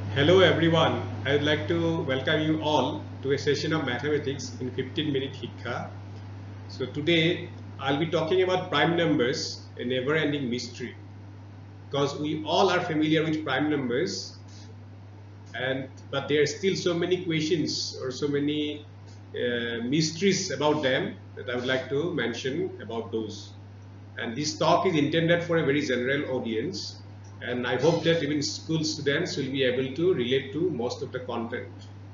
Hello everyone, I would like to welcome you all to a session of mathematics in 15-minute Hikha. So today I'll be talking about prime numbers, a never-ending mystery, because we all are familiar with prime numbers, but there are still so many questions or so many mysteries about them that I would like to mention about those. And this talk is intended for a very general audience, and I hope that even school students will be able to relate to most of the content.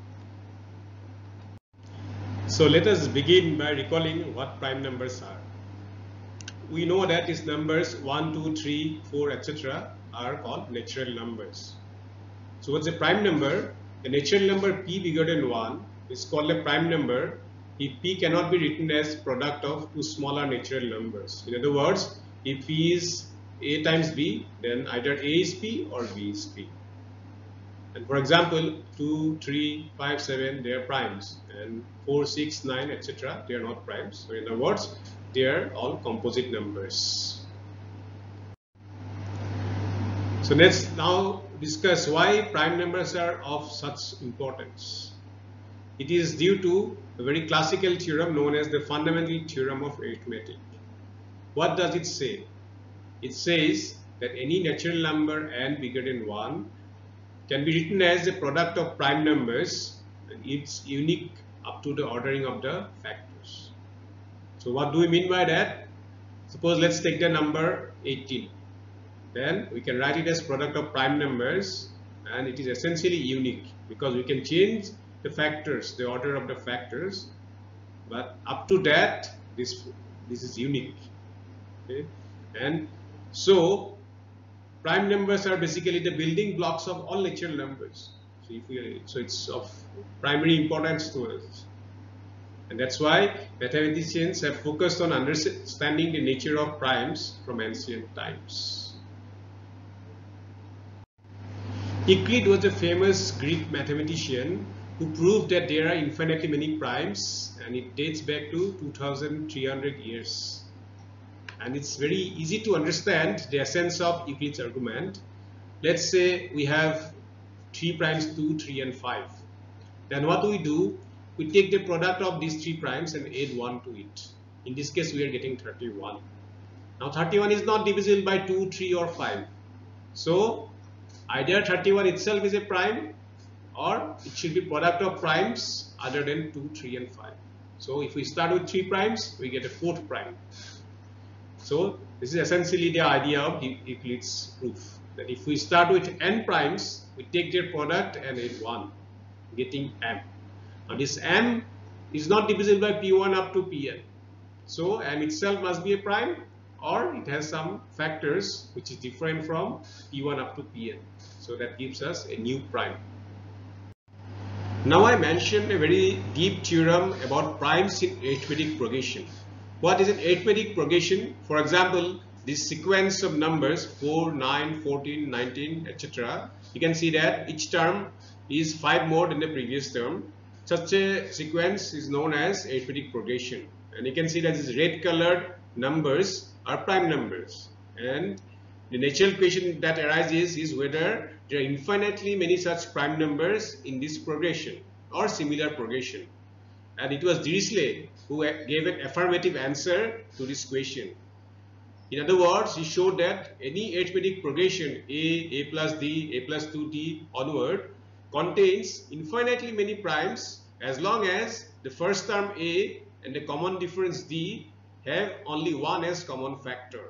So let us begin by recalling what prime numbers are. We know that these numbers 1, 2, 3, 4, etc. are called natural numbers. So what's a prime number? A natural number p bigger than 1 is called a prime number if p cannot be written as product of two smaller natural numbers. In other words, if p is a times b, then either a is p or b is p. And for example, 2, 3, 5, 7, they are primes, and 4, 6, 9, etc. they are not primes. So in other words, they are all composite numbers. So let's now discuss why prime numbers are of such importance. It is due to a very classical theorem known as the fundamental theorem of arithmetic. What does it say? It says that any natural number n bigger than 1 can be written as a product of prime numbers, and it's unique up to the ordering of the factors. So what do we mean by that? Suppose let's take the number 18. Then we can write it as product of prime numbers, and it is essentially unique because we can change the factors, the order of the factors, but up to that this is unique. Okay? And so prime numbers are basically the building blocks of all natural numbers. So it's of primary importance to us. And that's why mathematicians have focused on understanding the nature of primes from ancient times. Euclid was a famous Greek mathematician who proved that there are infinitely many primes, and it dates back to 2300 years. And it's very easy to understand the essence of Euclid's argument. Let's say we have 3 primes, 2, 3 and 5. Then what do? We take the product of these 3 primes and add 1 to it. In this case we are getting 31. Now 31 is not divisible by 2, 3 or 5. So either 31 itself is a prime, or it should be product of primes other than 2, 3 and 5. So if we start with 3 primes, we get a 4th prime. So this is essentially the idea of Euclid's proof, that if we start with n primes, we take their product and add 1, getting m. Now this m is not divisible by p1 up to pn. So m itself must be a prime, or it has some factors which is different from p1 up to pn. So that gives us a new prime. Now I mentioned a very deep theorem about primes in arithmetic progression. What is an arithmetic progression? For example, this sequence of numbers 4, 9, 14, 19, etc. You can see that each term is 5 more than the previous term. Such a sequence is known as arithmetic progression. And you can see that these red colored numbers are prime numbers. And the natural question that arises is whether there are infinitely many such prime numbers in this progression or similar progression. And it was Dirichlet who gave an affirmative answer to this question. In other words, he showed that any arithmetic progression a plus d, a plus 2d onward contains infinitely many primes as long as the first term a and the common difference d have only one as common factor.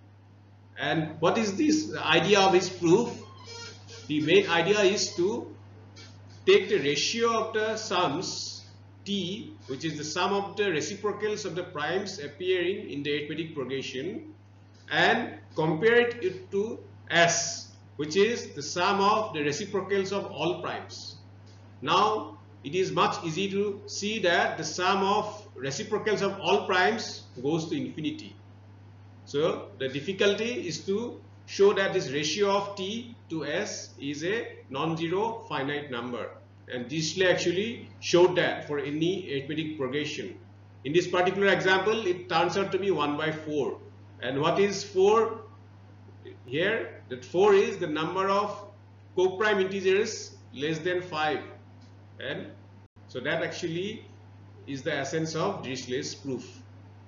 And what is this idea of his proof? The main idea is to take the ratio of the sums t, which is the sum of the reciprocals of the primes appearing in the arithmetic progression, and compare it to s, which is the sum of the reciprocals of all primes. Now it is much easy to see that the sum of reciprocals of all primes goes to infinity. So the difficulty is to show that this ratio of t to s is a non-zero finite number. And Dirichlet actually showed that for any arithmetic progression. In this particular example, it turns out to be 1 by 4. And what is 4 here? That 4 is the number of co-prime integers less than 5, and so that actually is the essence of Dirichlet's proof.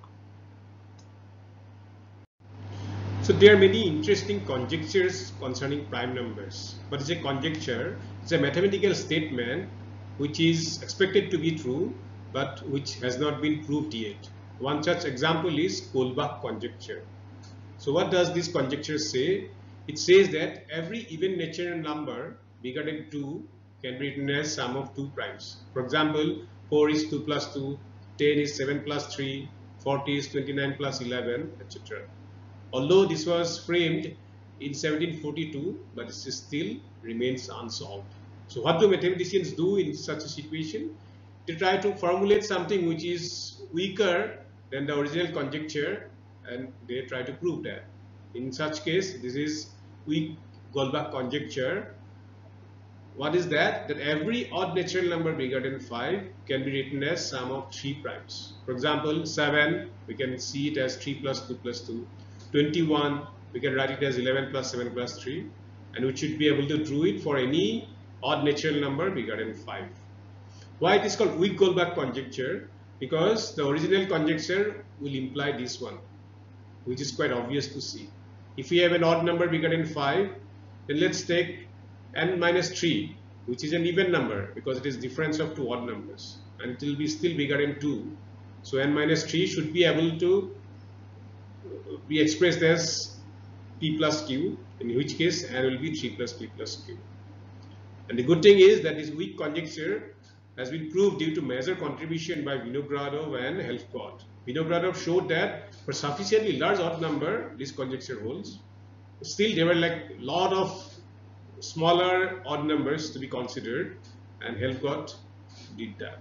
So there are many interesting conjectures concerning prime numbers. What is a conjecture? It's a mathematical statement which is expected to be true but which has not been proved yet. One such example is Goldbach conjecture. So what does this conjecture say? It says that every even natural number bigger than 2 can be written as sum of two primes. For example, 4 is 2 plus 2, 10 is 7 plus 3, 40 is 29 plus 11, etc. Although this was framed in 1742, but it still remains unsolved. So what do mathematicians do in such a situation? They try to formulate something which is weaker than the original conjecture, and they try to prove that. In such case, this is weak Goldbach conjecture. What is that? That every odd natural number bigger than 5 can be written as sum of 3 primes. For example, 7, we can see it as 3 plus 2 plus 2. 21, we can write it as 11 plus 7 plus 3, and we should be able to do it for any odd natural number bigger than 5. Why it is called weak Goldbach conjecture? Because the original conjecture will imply this one, which is quite obvious to see. If we have an odd number bigger than 5, then let's take n minus 3, which is an even number because it is difference of two odd numbers, and it will be still bigger than 2. So n minus 3 should be able to be expressed as p plus q, in which case n will be 3 plus p plus q. And the good thing is that this weak conjecture has been proved due to major contribution by Vinogradov and Helfgott. Vinogradov showed that for sufficiently large odd number, this conjecture holds. Still, there were like a lot of smaller odd numbers to be considered, and Helfgott did that.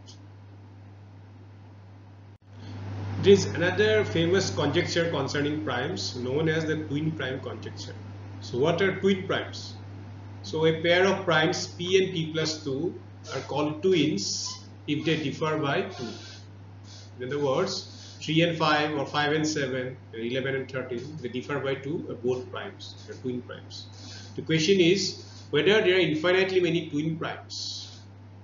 There is another famous conjecture concerning primes known as the twin prime conjecture. So what are twin primes? So a pair of primes p and p plus 2 are called twins if they differ by 2. In other words, 3 and 5 or 5 and 7, 11 and 13, they differ by 2 are both primes, they are twin primes. The question is whether there are infinitely many twin primes.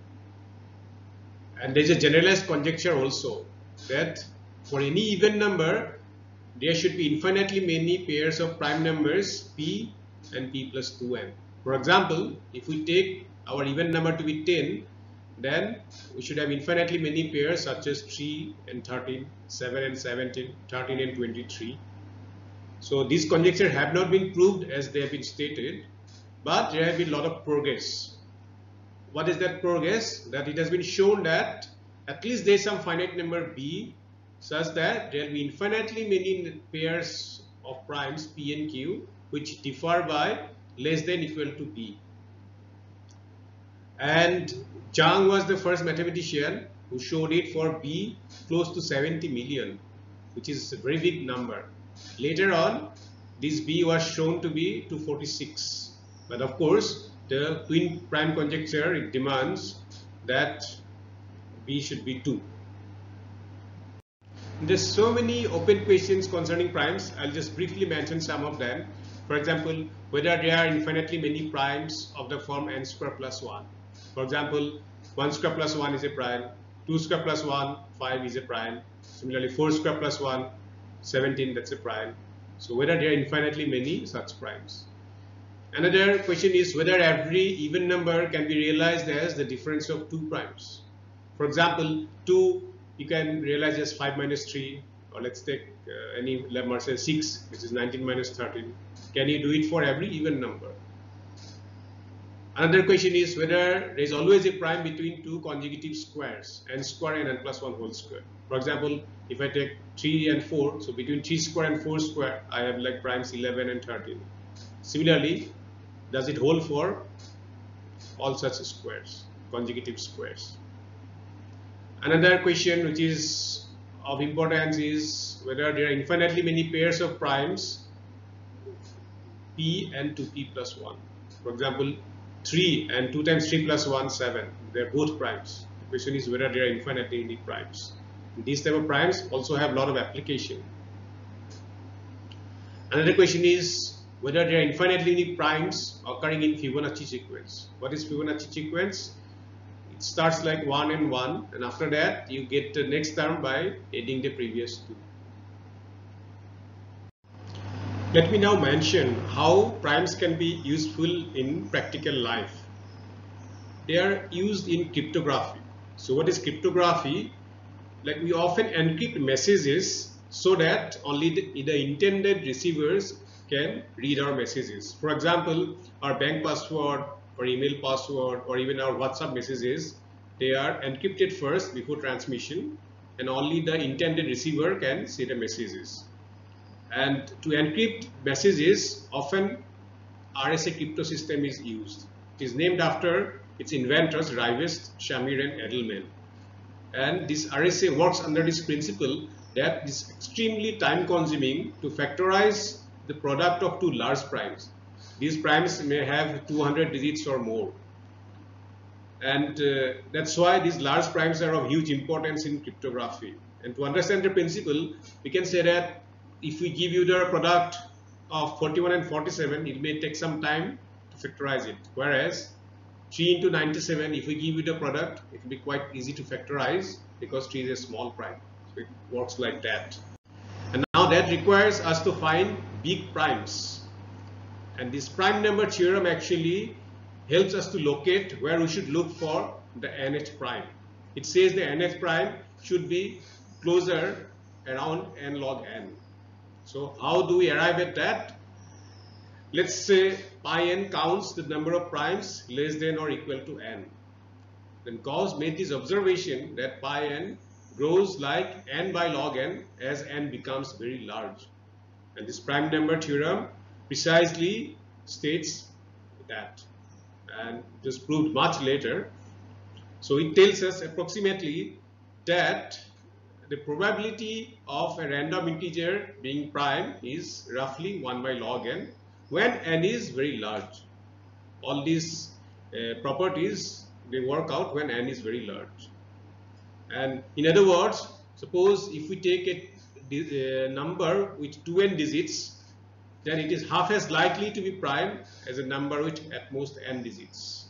And there is a generalized conjecture also that for any even number, there should be infinitely many pairs of prime numbers p and p plus 2n. For example, if we take our even number to be 10, then we should have infinitely many pairs such as 3 and 13, 7 and 17, 13 and 23. So these conjectures have not been proved as they have been stated, but there have been a lot of progress. What is that progress? That it has been shown that at least there is some finite number b such that there will be infinitely many pairs of primes p and q which differ by less than equal to b. And Zhang was the first mathematician who showed it for b close to 70 million, which is a very big number. Later on, this b was shown to be 246. But of course, the twin prime conjecture, it demands that b should be 2. There's so many open questions concerning primes. I'll just briefly mention some of them. For example, whether there are infinitely many primes of the form n square plus 1. For example, 1 square plus 1 is a prime, 2 square plus 1, 5 is a prime. Similarly, 4 square plus 1, 17, that's a prime. So whether there are infinitely many such primes. Another question is whether every even number can be realized as the difference of two primes. For example, 2 you can realize as 5 minus 3, or let's take any lemma, say 6, which is 19 minus 13. Can you do it for every even number? Another question is whether there is always a prime between two conjugative squares, n square and n plus 1 whole square. For example, if I take 3 and 4, so between 3 square and 4 square, I have like primes 11 and 13. Similarly, does it hold for all such squares, conjugative squares? Another question which is of importance is whether there are infinitely many pairs of primes p and 2p plus 1. For example, 3 and 2 times 3 plus 1, 7. They are both primes. The question is whether there are infinitely many primes. And these type of primes also have a lot of application. Another question is whether there are infinitely many primes occurring in Fibonacci sequence. What is Fibonacci sequence? It starts like 1 and 1, and after that you get the next term by adding the previous two. Let me now mention how primes can be useful in practical life. They are used in cryptography. So what is cryptography? Like, we often encrypt messages so that only the intended receivers can read our messages. For example, our bank password or email password or even our WhatsApp messages, they are encrypted first before transmission, and only the intended receiver can see the messages. And to encrypt messages, often RSA crypto system is used. It is named after its inventors, Rivest, Shamir and Edelman. And this RSA works under this principle that it is extremely time consuming to factorize the product of two large primes. These primes may have 200 digits or more. And that's why these large primes are of huge importance in cryptography. And to understand the principle, we can say that if we give you the product of 41 and 47, it may take some time to factorize it. Whereas 3 into 97, if we give you the product, it will be quite easy to factorize because 3 is a small prime. So it works like that. And now that requires us to find big primes. And this prime number theorem actually helps us to locate where we should look for the nth prime. It says the nth prime should be closer around n log n. So how do we arrive at that? Let's say pi n counts the number of primes less than or equal to n. Then Gauss made this observation that pi n grows like n by log n as n becomes very large. And this prime number theorem precisely states that, and it was proved much later. So it tells us approximately that the probability of a random integer being prime is roughly 1 by log n when n is very large. All these properties, they work out when n is very large. And in other words, suppose if we take a number with 2n digits, then it is half as likely to be prime as a number with at most n digits.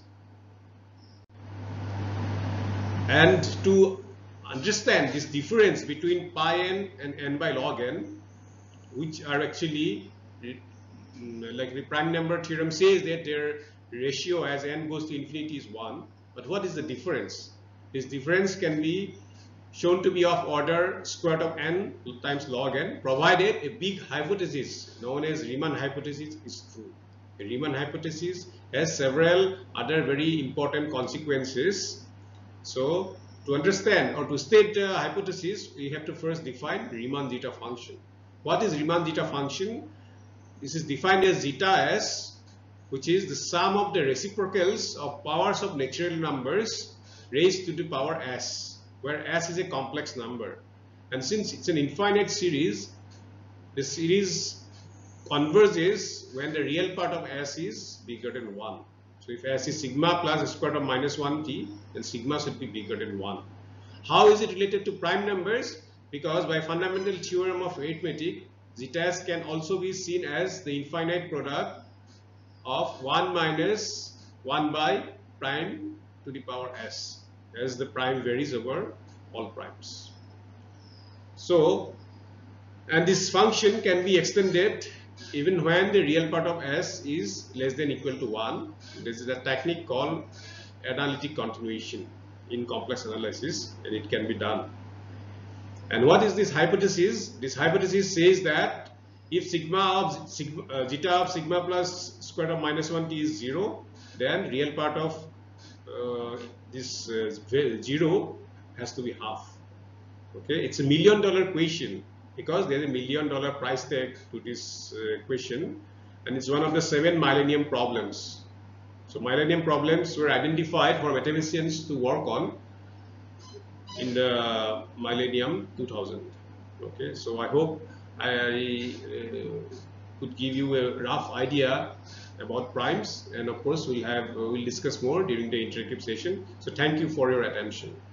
And to understand this difference between pi n and n by log n, which are actually like the prime number theorem says that their ratio as n goes to infinity is 1. But what is the difference? This difference can be shown to be of order square root of n times log n, provided a big hypothesis known as Riemann hypothesis is true. The Riemann hypothesis has several other very important consequences. So to understand or to state the hypothesis, we have to first define Riemann zeta function. What is Riemann zeta function? This is defined as zeta s, which is the sum of the reciprocals of powers of natural numbers raised to the power s, where s is a complex number. And since it's an infinite series, the series converges when the real part of s is bigger than 1. So if s is sigma plus square root of minus 1t, then sigma should be bigger than 1. How is it related to prime numbers? Because by fundamental theorem of arithmetic, zeta s can also be seen as the infinite product of 1 minus 1 by prime to the power s, as the prime varies over all primes. So, and this function can be extended even when the real part of s is less than equal to 1. This is a technique called analytic continuation in complex analysis, and it can be done. And what is this hypothesis? This hypothesis says that if zeta of sigma plus square root of minus 1t is 0, then real part of this 0 has to be half. Okay, it's $1 million question because there is $1 million price tag to this question, and it's one of the 7 millennium problems. So millennium problems were identified for mathematicians to work on in the millennium 2000. Okay, so I hope I could give you a rough idea about primes, and of course we'll discuss more during the interactive session. So thank you for your attention.